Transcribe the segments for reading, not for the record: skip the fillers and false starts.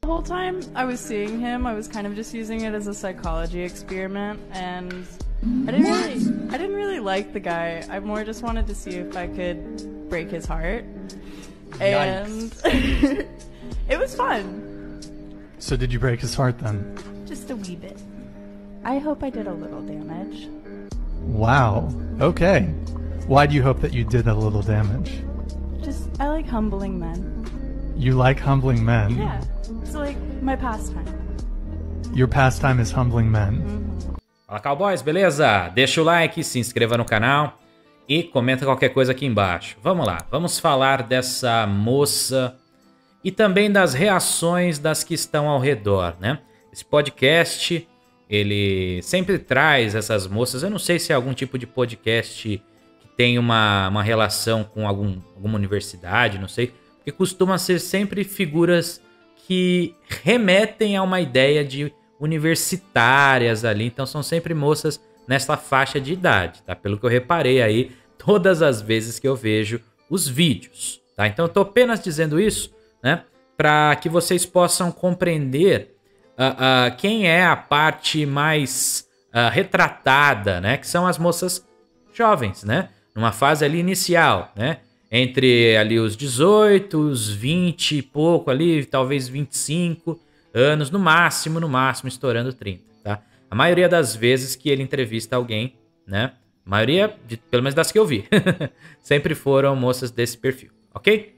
whole time I was seeing him, I was kind of just using it as a psychology experiment, and I didn't really like the guy. I more just wanted to see if I could break his heart. And it was fun. So did you break his heart then? Just a wee bit. I hope I did a little damage. Wow. Okay. Why do you hope that you did a little damage? Just, I like humbling men. You like humbling men? Yeah. It's like my pastime. Your pastime is humbling men. Fala, cowboys, beleza? Deixa o like, se inscreva no canal e comenta qualquer coisa aqui embaixo. Vamos lá, vamos falar dessa moça e também das reações das que estão ao redor, né? Esse podcast, ele sempre traz essas moças. Eu não sei se é algum tipo de podcast que tem uma relação com alguma universidade, não sei. Porque costuma ser sempre figuras que remetem a uma ideia de universitárias ali. Então são sempre moças nessa faixa de idade, tá? Pelo que eu reparei aí, todas as vezes que eu vejo os vídeos, tá? Então eu tô apenas dizendo isso, né? Para que vocês possam compreender quem é a parte mais retratada, né? Que são as moças jovens, né? Numa fase ali inicial, né? Entre ali os 18, os 20 e pouco ali, talvez 25 anos, no máximo, estourando 30, tá? A maioria das vezes que ele entrevista alguém, né? A maioria, pelo menos das que eu vi, sempre foram moças desse perfil, ok?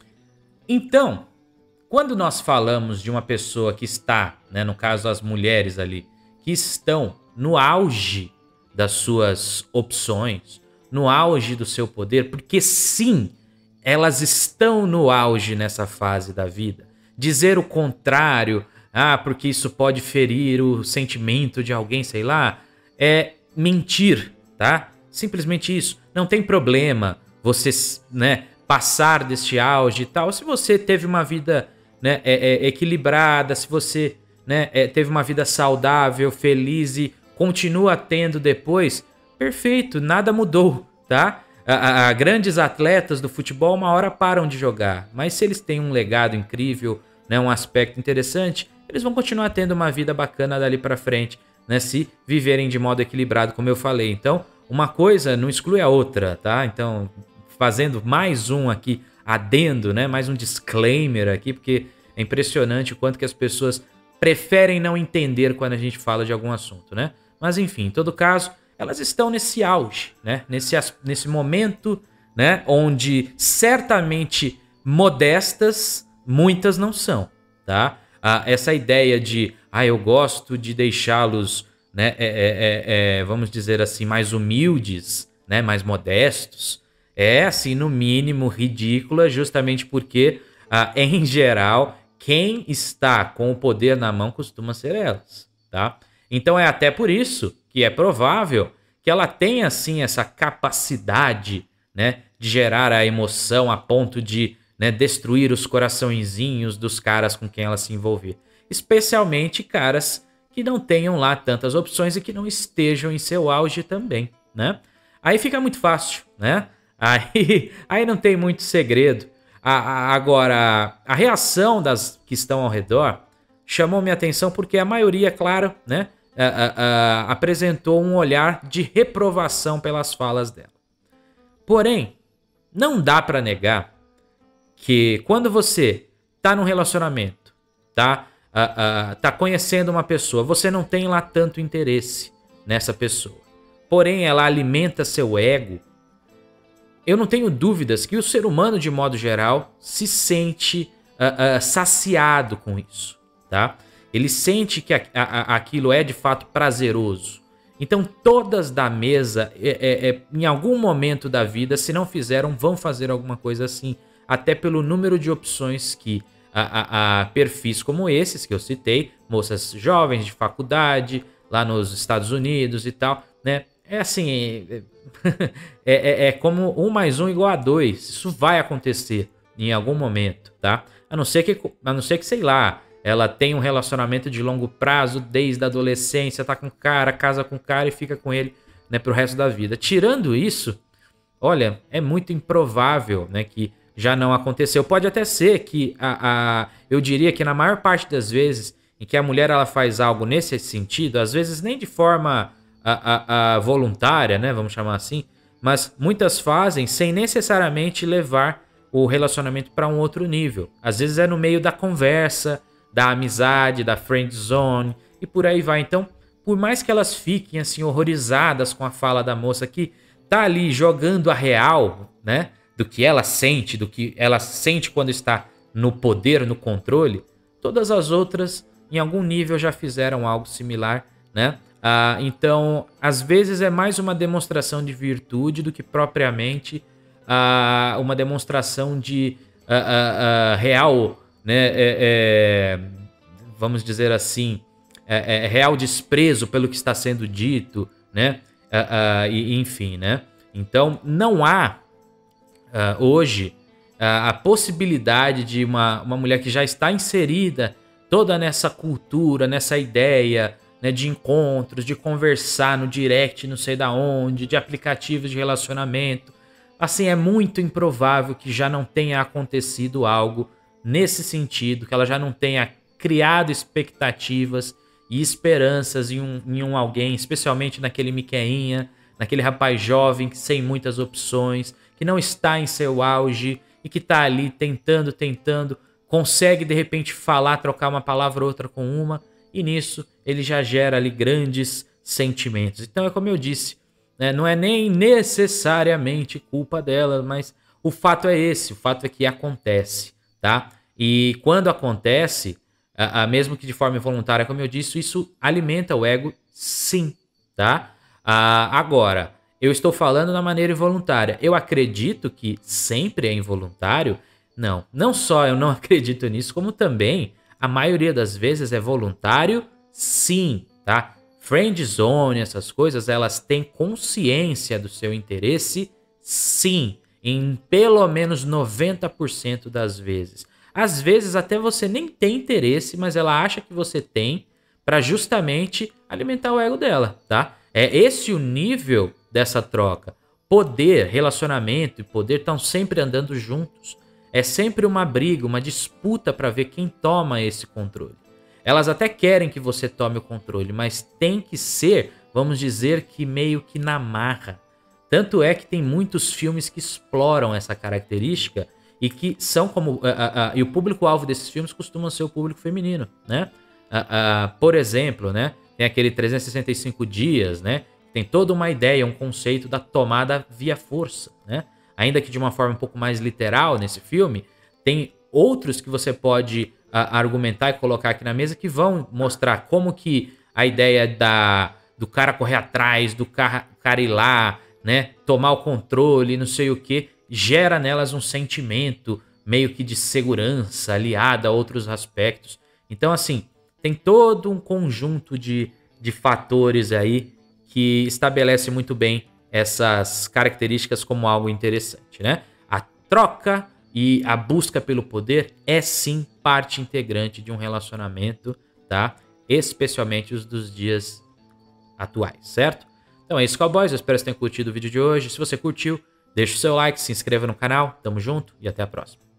Então, quando nós falamos de uma pessoa que está, né, no caso as mulheres ali, que estão no auge das suas opções, no auge do seu poder, porque sim, elas estão no auge nessa fase da vida. Dizer o contrário, porque isso pode ferir o sentimento de alguém, sei lá, é mentir, tá? Simplesmente isso. Não tem problema você, né, passar deste auge e tal. Se você teve uma vida, né, equilibrada, se você, né, teve uma vida saudável, feliz e continua tendo depois, perfeito, nada mudou, tá? Grandes atletas do futebol uma hora param de jogar, mas se eles têm um legado incrível, né, um aspecto interessante, eles vão continuar tendo uma vida bacana dali pra frente, né, se viverem de modo equilibrado, como eu falei. Então, uma coisa não exclui a outra, tá? Então, fazendo mais um aqui, adendo, né, mais um disclaimer aqui, porque é impressionante o quanto que as pessoas preferem não entender quando a gente fala de algum assunto, né? Mas enfim, em todo caso, elas estão nesse auge, né? Nesse momento, né? Onde certamente modestas, muitas não são, tá? Essa ideia de, eu gosto de deixá-los, né? Vamos dizer assim, mais humildes, né? Mais modestos, é assim, no mínimo, ridícula, justamente porque, em geral, quem está com o poder na mão costuma ser elas, tá? Então é até por isso que é provável que ela tenha, assim, essa capacidade, né, de gerar a emoção a ponto de, né, destruir os coraçõezinhos dos caras com quem ela se envolver. Especialmente caras que não tenham lá tantas opções e que não estejam em seu auge também, né? Aí fica muito fácil, né? Aí não tem muito segredo. Agora, a reação das que estão ao redor chamou minha atenção porque a maioria, claro, né, apresentou um olhar de reprovação pelas falas dela. Porém, não dá pra negar que quando você tá num relacionamento, tá conhecendo uma pessoa, você não tem lá tanto interesse nessa pessoa. Porém, ela alimenta seu ego. Eu não tenho dúvidas que o ser humano, de modo geral, se sente saciado com isso, tá? Ele sente que aquilo é de fato prazeroso. Então todas da mesa, em algum momento da vida, se não fizeram, vão fazer alguma coisa assim. Até pelo número de opções que perfis como esses que eu citei, moças jovens de faculdade, lá nos Estados Unidos e tal, né? É assim, é como 1 mais 1 igual a 2. Isso vai acontecer em algum momento, tá? A não ser que, sei lá, ela tem um relacionamento de longo prazo desde a adolescência, tá com o cara, casa com o cara e fica com ele, né, pro resto da vida. Tirando isso, olha, é muito improvável, né, que já não aconteceu. Pode até ser que, eu diria que na maior parte das vezes em que a mulher ela faz algo nesse sentido, às vezes nem de forma voluntária, né, vamos chamar assim, mas muitas fazem sem necessariamente levar o relacionamento para um outro nível. Às vezes é no meio da conversa, da amizade, da friend zone e por aí vai. Então, por mais que elas fiquem assim horrorizadas com a fala da moça que tá ali jogando a real, né, do que ela sente, do que ela sente quando está no poder, no controle, todas as outras em algum nível já fizeram algo similar, né? Então, às vezes é mais uma demonstração de virtude do que propriamente uma demonstração de real, né? Vamos dizer assim, real desprezo pelo que está sendo dito, né? Enfim, né? Então, não há hoje a possibilidade de uma mulher que já está inserida toda nessa cultura, nessa ideia, né, de encontros, de conversar no direct, não sei da onde, de aplicativos de relacionamento. Assim, é muito improvável que já não tenha acontecido algo nesse sentido, que ela já não tenha criado expectativas e esperanças em um alguém, especialmente naquele miqueinha, naquele rapaz jovem sem muitas opções, que não está em seu auge e que está ali tentando, consegue de repente falar, trocar uma palavra ou outra com uma, e nisso ele já gera ali grandes sentimentos. Então é como eu disse, né, não é nem necessariamente culpa dela, mas o fato é esse, o fato é que acontece, tá? E quando acontece, mesmo que de forma involuntária, como eu disse, isso alimenta o ego, sim, tá? Agora, eu estou falando da maneira involuntária. Eu acredito que sempre é involuntário? Não só eu não acredito nisso, como também a maioria das vezes é voluntário, sim, tá? Friend zone, essas coisas, elas têm consciência do seu interesse, sim, em pelo menos 90% das vezes. Às vezes até você nem tem interesse, mas ela acha que você tem para justamente alimentar o ego dela, tá? É esse o nível dessa troca. Poder, relacionamento e poder estão sempre andando juntos. É sempre uma briga, uma disputa para ver quem toma esse controle. Elas até querem que você tome o controle, mas tem que ser, vamos dizer que meio que na marra. Tanto é que tem muitos filmes que exploram essa característica e que são como... e o público-alvo desses filmes costuma ser o público feminino, né? Por exemplo, né? Tem aquele 365 dias, né? Tem toda uma ideia, um conceito da tomada via força, né? Ainda que de uma forma um pouco mais literal nesse filme, tem outros que você pode argumentar e colocar aqui na mesa que vão mostrar como que a ideia do cara correr atrás, do cara ir lá, né, tomar o controle, não sei o que, gera nelas um sentimento meio que de segurança aliado a outros aspectos. Então, assim, tem todo um conjunto de fatores aí que estabelece muito bem essas características como algo interessante, né? A troca e a busca pelo poder é sim parte integrante de um relacionamento, tá? Especialmente os dos dias atuais, certo? Então é isso, cowboys. Eu espero que vocês tenham curtido o vídeo de hoje. Se você curtiu, deixa o seu like, se inscreva no canal. Tamo junto e até a próxima.